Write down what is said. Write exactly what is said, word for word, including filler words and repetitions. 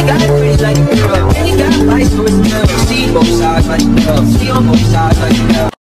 Shawty got it pretty like a girl, and you got lights, so it's girl. See both sides like a girl, see on both sides like a girl.